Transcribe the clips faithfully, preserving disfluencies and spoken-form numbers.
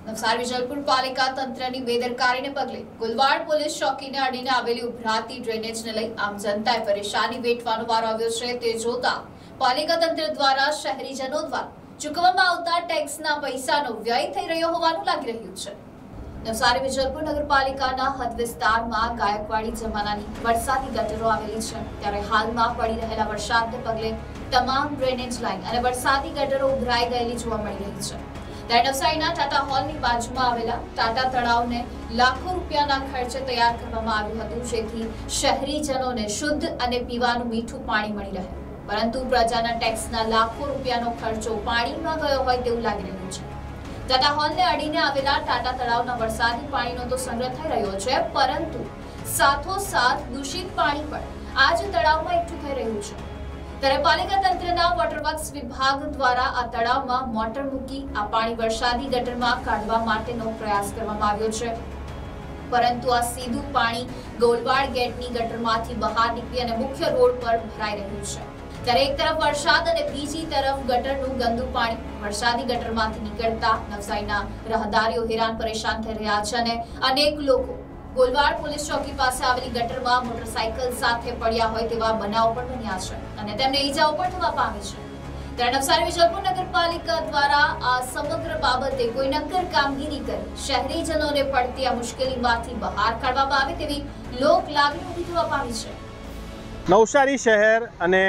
નવસારી વિજલપુર પાલિકા તંત્રની બેદરકારીને પગલે ગુલવાડ પોલીસ ચોકીને અડીને આવેલી ઉભરાતી ડ્રેનેજને લઈ આમ જનતાએ પરેશાની વેઠવાનો વારો આવ્યો છે। તે જોતા પાલિકા તંત્ર દ્વારા શહેરીજનો દ્વારા ચૂકવવામાં આવતા ટેક્સના પૈસાનો વ્યય થઈ રહ્યો હોવાનું લાગી રહ્યું છે। નવસારી વિજલપુર નગરપાલિકાના હદ વિસ્તારમાં ગાયકવાડી જમાનાની વરસાદી ગટરો આવેલી છે, ત્યારે હાલમાં પડી રહેલા વરસાદને પગલે તમામ ડ્રેનેજ લાઇન અને વરસાદી ગટરો ઉભરાઈ ગયેલી જોવા મળી રહી છે। ત્યારે નવસારીના ટાટા હોલની બાજુમાં આવેલા ટાટા તળાવને લાખો રૂપિયાના ખર્ચે તૈયાર કરવામાં આવ્યું હતું, જેથી શહેરીજનોને શુદ્ધ અને પીવાનું મીઠું પાણી મળી રહે, પરંતુ પ્રજાના ટેક્સના લાખો રૂપિયાનો ખર્ચો પાણીમાં ગયો હોય તેવું લાગી રહ્યું છે। ટાટા હોલને અડીને આવેલા ટાટા તળાવના વરસાદી પાણીનો તો સંગ્રહ થઈ રહ્યો છે, પરંતુ સાથોસાથ દૂષિત પાણી પણ આ જ તળાવમાં એકઠું થઈ રહ્યું છે। ત્યારે પાલિકા તંત્રના વોટરવર્ક્સ વિભાગ દ્વારા આ તળાવમાં મોટર મૂકી આ પાણી વરસાદી ગટરમાં કાઢવા માટેનો પ્રયાસ કરવામાં આવ્યો છે, પરંતુ આ સીધું પાણી ગોલવાડ ગેટની ગટરમાંથી બહાર નીકળી અને મુખ્ય રોડ પર ભરાઈ રહ્યું છે। ત્યારે એક તરફ વરસાદ અને બીજી તરફ ગટરનું ગંદુ પાણી વરસાદી ગટરમાંથી નીકળતા નવસારીના રાહદારીઓ હેરાન પરેશાન થઈ રહ્યા છે અને અનેક લોકો ગોલવાડ પોલીસ ચોકી પાસે આવેલી ગટરમાં મોટરસાયકલ સાથે પડ્યા હોય તેવા બનાવો પણ બન્યા છે અને તેમને ઈજાઓ પણ થવા પામી છે। ત્યારે નવસારી વિજલપુર નગરપાલિકા દ્વારા આ સમગ્ર બાબતે કોઈ નક્કર કામગીરી કરી શહેરીજનોને પડતી આ મુશ્કેલીમાંથી બહાર કાઢવામાં આવે તેવી લોક લાગણી ઊભી થવા પામી છે। નવસારી શહેર અને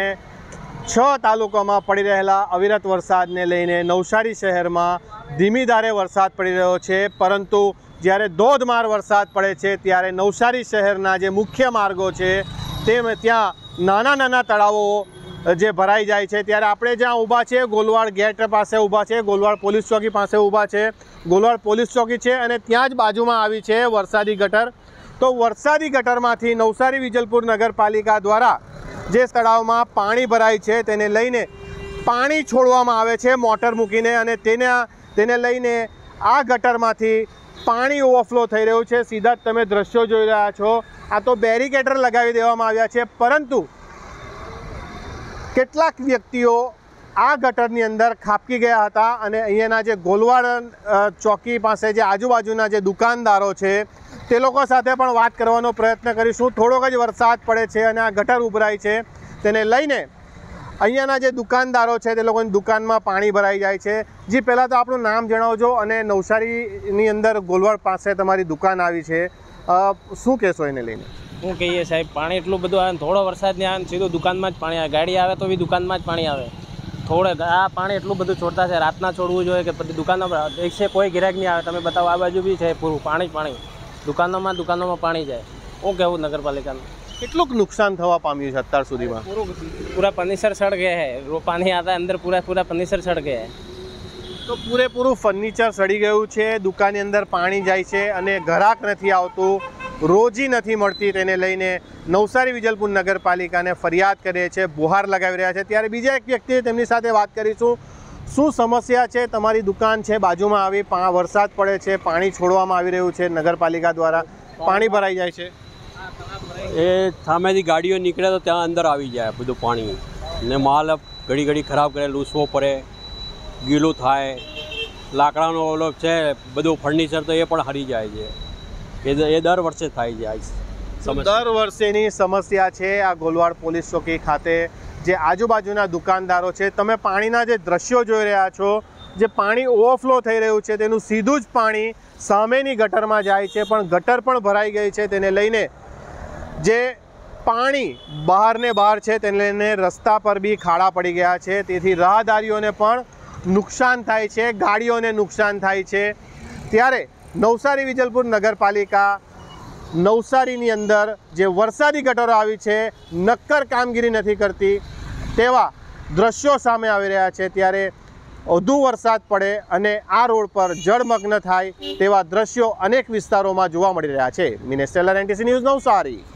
છ તાલુકામાં પડી રહેલા અવિરત વરસાદને લઈને નવસારી શહેરમાં ધીમી ધારે વરસાદ પડી રહ્યો છે, પરંતુ જ્યારે ધોધમાર વરસાદ પડે છે ત્યારે નવસારી શહેરના જે મુખ્ય માર્ગો છે તેમ ત્યાં નાના નાના તળાવો જે ભરાઈ જાય છે। ત્યારે આપણે જ્યાં ઊભા છે ગોલવાડ ગેટ પાસે ઊભા છે, ગોલવાડ પોલીસ ચોકી પાસે ઊભા છે, ગોલવાડ પોલીસ ચોકી છે અને ત્યાં જ બાજુમાં આવી છે વરસાદી ગટર। તો વરસાદી ગટરમાંથી નવસારી વિજલપુર નગરપાલિકા દ્વારા જે તળાવમાં પાણી ભરાય છે તેને લઈને પાણી છોડવામાં આવે છે મોટર મૂકીને, અને તેને તેને લઈને આ ગટરમાંથી પાણી ઓવરફ્લો થઈ રહ્યું છે। સીધા જ તમે દ્રશ્યો જોઈ રહ્યા છો, આ તો બેરિકેટર લગાવી દેવામાં આવ્યા છે, પરંતુ કેટલાક વ્યક્તિઓ આ ગટરની અંદર ખાબકી ગયા હતા અને અહીંયાના જે ગોલવાડ ચોકી પાસે જે આજુબાજુના જે દુકાનદારો છે તે લોકો સાથે પણ વાત કરવાનો પ્રયત્ન કરીશું। થોડોક જ વરસાદ પડે છે અને આ ગટર ઉભરાય છે, તેને લઈને અહીંયાના જે દુકાનદારો છે તે લોકોની દુકાનમાં પાણી ભરાઈ જાય છે। જી, પહેલાં તો આપણું નામ જણાવજો અને નવસારીની અંદર ગોલવાડ પાસે તમારી દુકાન આવી છે, શું કહેશો એને લઈને? શું કહીએ સાહેબ, પાણી એટલું બધું આવે, થોડો વરસાદ ને આવે સીધું દુકાનમાં જ પાણી આવે, ગાડી આવે તો બી દુકાનમાં જ પાણી આવે। થોડે આ પાણી એટલું બધું છોડતા છે, રાતના છોડવું જોઈએ કે પછી દુકાનમાં એક છે કોઈ ગિરાક નહીં આવે, તમે બતાવો આ બાજુ બી છે પૂરું પાણી પાણી, દુકાનોમાં દુકાનોમાં પાણી જાય। શું કહેવું નગરપાલિકાનું? કેટલુંક નુકસાન થવા પામ્યું છે અત્યાર સુધીમાં? પૂરા ફર્નિચર સड़ गए हैं, रो पानी आता है अंदर, पूरा पूरा फर्नीचर सड़ गया है। તો પૂરેપૂરું ફર્નિચર સડી ગયું છે, દુકાનની અંદર પાણી જાય છે અને ગ્રાહક નથી આવતું, રોજી નથી મળતી, તેને લઈને નવસારી વિજલપુર નગરપાલિકાને ફરિયાદ કરીએ છીએ, બુહાર લગાવી રહ્યા છે। ત્યારે બીજા એક વ્યક્તિ તેમની સાથે વાત કરીશું, શું સમસ્યા છે? તમારી દુકાન છે બાજુમાં આવી, વરસાદ પડે છે, પાણી છોડવામાં આવી રહ્યું છે નગરપાલિકા દ્વારા, પાણી ભરાઈ જાય છે, એ સામેથી ગાડીઓ નીકળે તો ત્યાં અંદર આવી જાય બધું પાણી, ને માલ ઘડી ઘડી ખરાબ કરે, લૂસવો પડે, ગીલું થાય, લાકડાનો ઓલો છે બધું ફર્નિચર તો એ પણ હરી જાય છે, એ એ દર વર્ષે થાય છે। દર વર્ષેની સમસ્યા છે આ ગોલવાડ પોલીસ ચોકી ખાતે જે આજુબાજુના દુકાનદારો છે। તમે પાણીના જે દ્રશ્યો જોઈ રહ્યા છો, જે પાણી ઓવરફ્લો થઈ રહ્યું છે તેનું સીધું જ પાણી સામેની ગટરમાં જાય છે, પણ ગટર પણ ભરાઈ ગઈ છે, તેને લઈને જે પાણી બહાર ને બહાર છે તેને લઈને રસ્તા પર બી ખાડા પડી ગયા છે, તેથી રાહદારીઓને પણ નુકસાન થાય છે, ગાડીઓને નુકસાન થાય છે। ત્યારે નવસારી વિજલપુર નગરપાલિકા નવસારીની અંદર જે વરસાદી ગટરો આવી છે નક્કર કામગીરી નથી કરતી તેવા દ્રશ્યો સામે આવી રહ્યા છે। ત્યારે વધુ વરસાદ પડે અને આ રોડ પર જળમગ્ન થાય તેવા દ્રશ્યો અનેક વિસ્તારોમાં જોવા મળી રહ્યા છે। Minesh Taylor, NTC news, Navsari.